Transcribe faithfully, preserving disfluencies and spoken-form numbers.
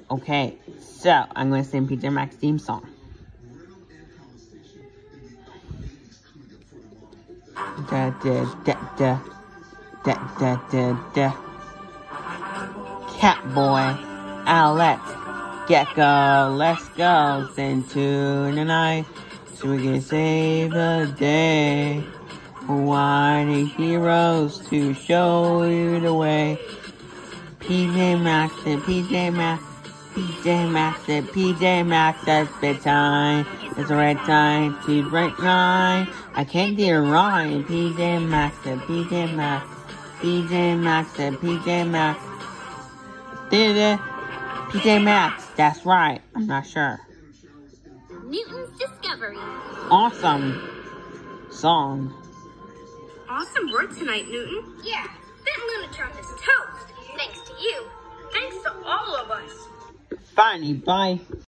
Okay, so I'm going to sing P J Masks theme song. Da da da da da da da da. Catboy, Alex, Gecko, let's go into the night so we can save the day. Why the heroes to show you the way? P J Masks, P J Masks, P J Masks, P J Masks, that's bedtime. It's the right time to break nine. I can't do it right. P J Masks, P J Masks, P J Masks, P J Masks. Did it? P J Masks, that's right. I'm not sure. Newton's Discovery. Awesome song. Awesome work tonight, Newton. Yeah, that Lunatron is toast. Thanks to you. Thanks to all of us. Finally, bye.